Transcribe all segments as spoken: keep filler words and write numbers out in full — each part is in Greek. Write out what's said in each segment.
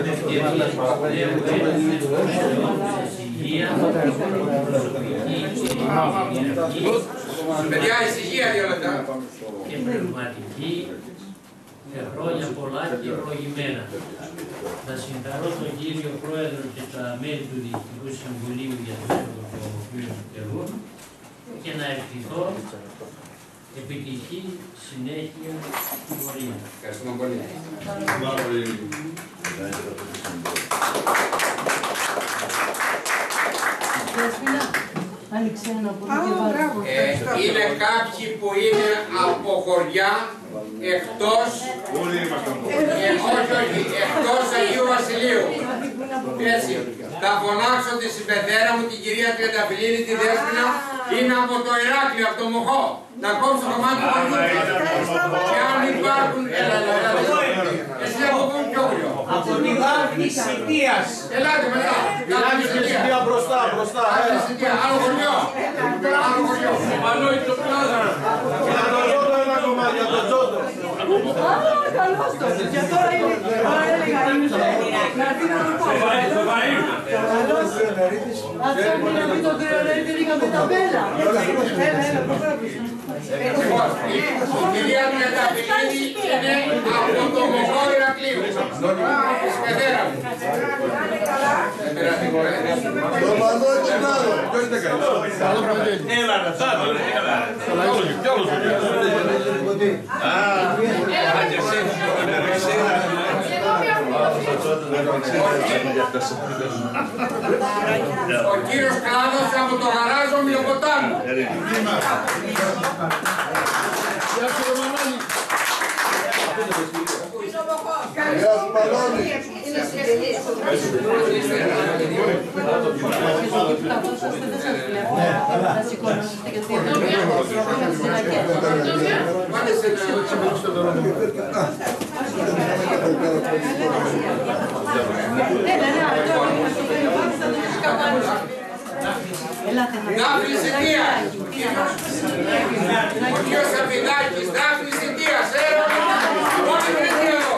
Παιδιά, ησυχία δύο λεπτά. Και πνευματική, και χρόνια πολλά και ευλογημένα. Θα συγχαρώ τον κύριο Πρόεδρο και τα μέλη του Διοικητικού Συμβουλίου για το έργο το οποίο επιτελούν και να ευχηθώ επιτυχή συνέχεια στην πορεία. Ευχαριστούμε πολύ. Ε, είναι κάποιοι που είναι από χωριά εκτός, ε, όχι, όχι, εκτός Αγίου Βασιλείου. Έτσι, θα φωνάξω τη συμπεθέρα μου, την κυρία Τριανταφυλλίδη, τη Δέσποινα, είναι από το Ηράκλειο, από το Μοχό. Να κόψω το κομμάτι του χωριού. Και αν υπάρχουν, έλα, έλα, έλα, εσύ από πού πιο γρήγορα. Από τη Δάφνη Σιτίας. Ελάτε μετά. Δάφνη Σιτία μπροστά, μπροστά. Δάφνη Σιτία, άλλο χωριό. Άλλο χωριό. Μανώη το πλάζα. Και από το Τζότο ένα κομμάτι, από το Τζότο. Α, καλώς το. Και τώρα είναι, τώρα έλεγα, είναι να έρθει να το πω. Καλώς. Ας έρθει να πει τον Κρεονέρη, είχαμε τα μπέλα. Έλα, έλα, προχωράμε. Η κυρία Τριανταφυλλίδη είναι από το Μοχό Ηρακλείου. Συμπεθέρα μου. Το Μανώη το πλάδο. Ποιος είναι καλό. Έλα, να σάδω, έλα. Ο κύριος Κλάδος από το γαράζο Μειοποτάμου. Γεια σου ρε Μανώλη. Γεια σου Μανώλη. Δάφνη Σιτίας. Ο κύριος Σαφιδάκης, Δάφνη Σιτίας. Έλα, όλοι βρείτε εδώ.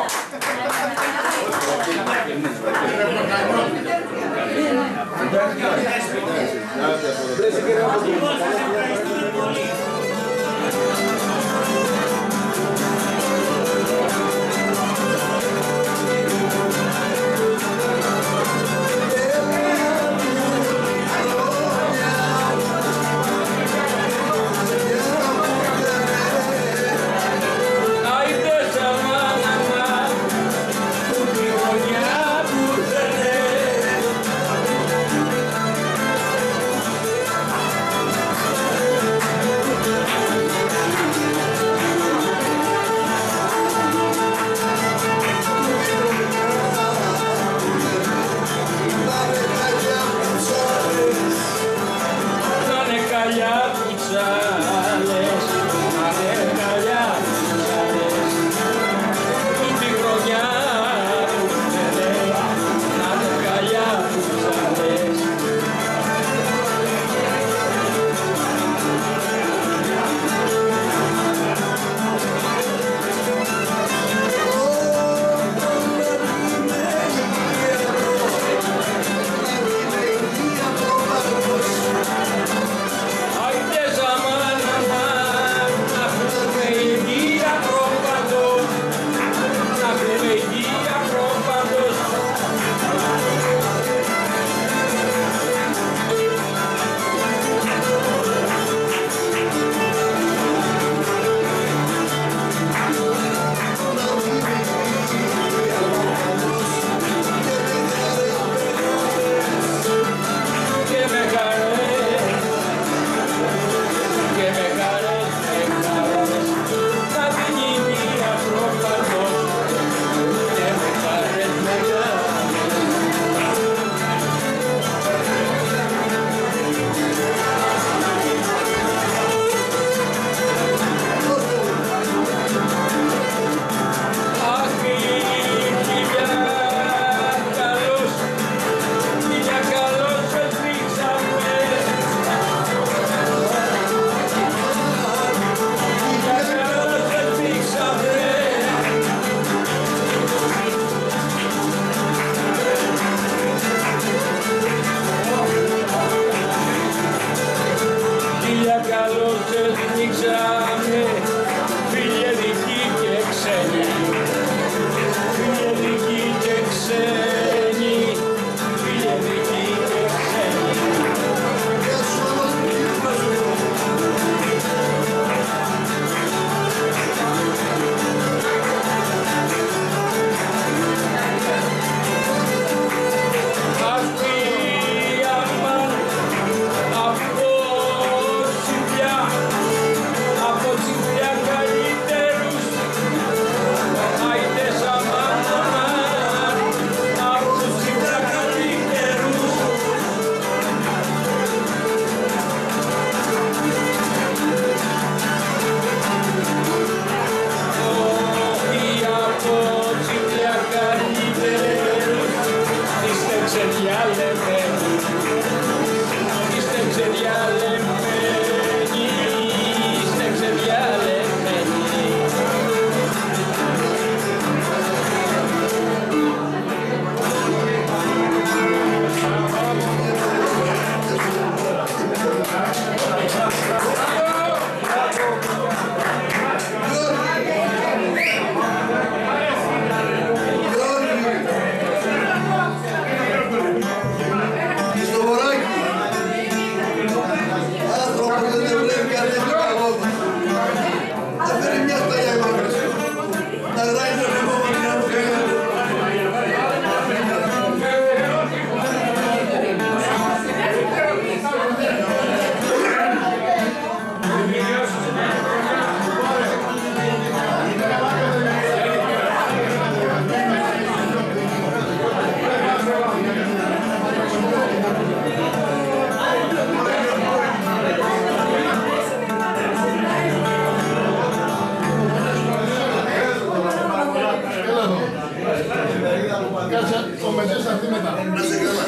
Κάτσε, ο Μετές θα έρθει μετά. Να σε καλά.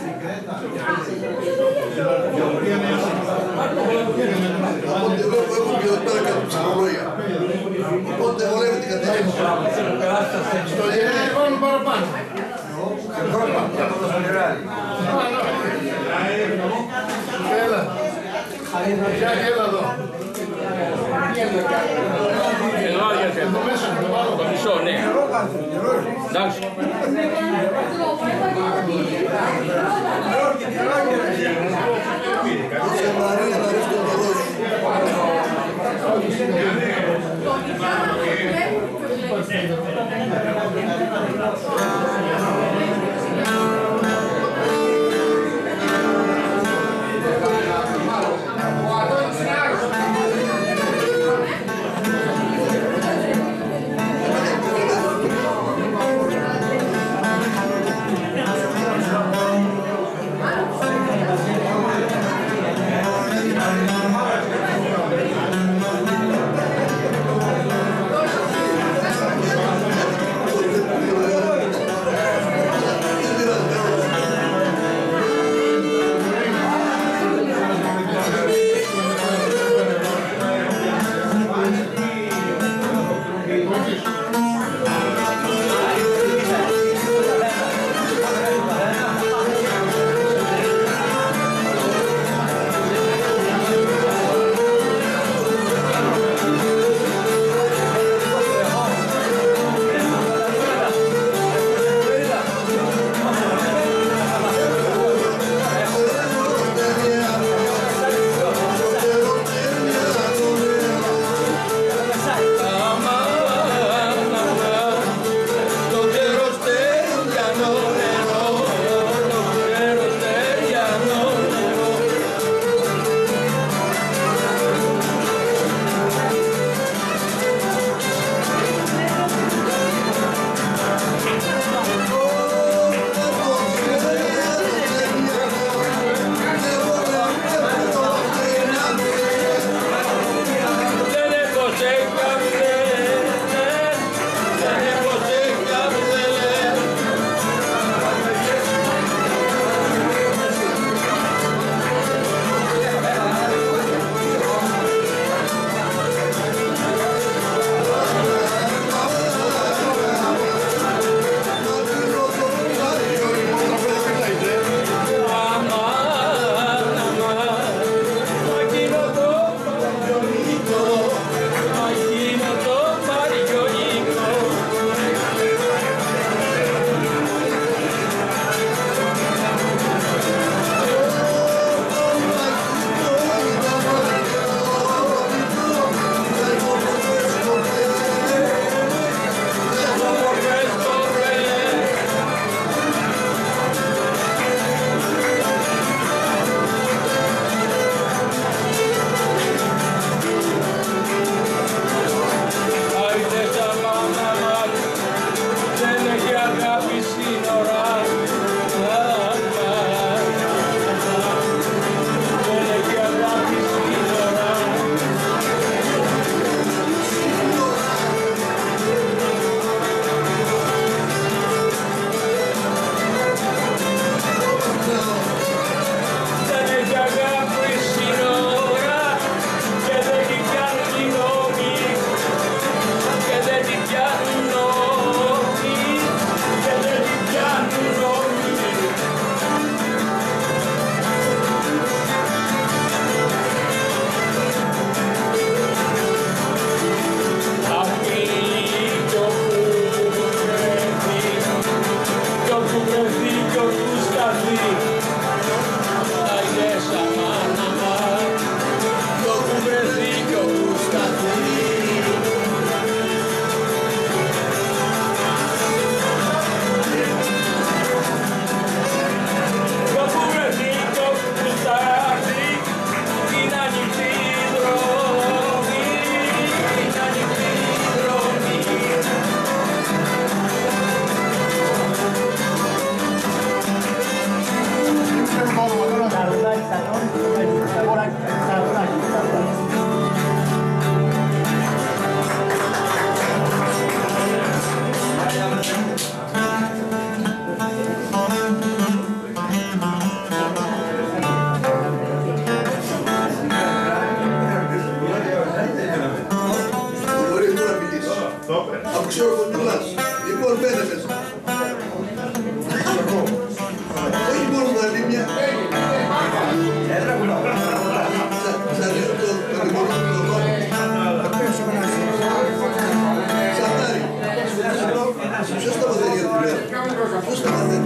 Από τη λέω που έχω ποιότητα κάτω ψυχολόγια. Οπότε βολεύει την κατεύθυνση. Στο γεράκι πάνω παραπάνω. Έλα. Γιάννη, έλα εδώ. Εδώ γιατί, το μισό, ναι. Εντάξει. Δώσε Μαρία να ρίξει το δωρό σου. μιλάς. Λοιπόν, μπαίνε μέσα. Όχι μόνο τα λίμια. Σαν λίγο το κατηγορούν το δρόμο. Σαντάρι. Ποιος τα μαθαίνει για τη μέρα. Ποιος τα μαθαίνει.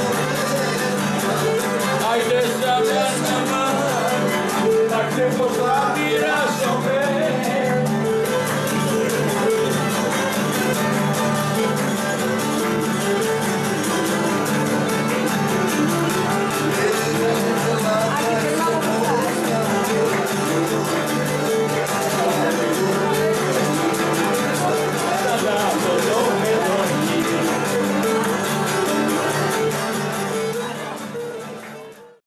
Ay, de esa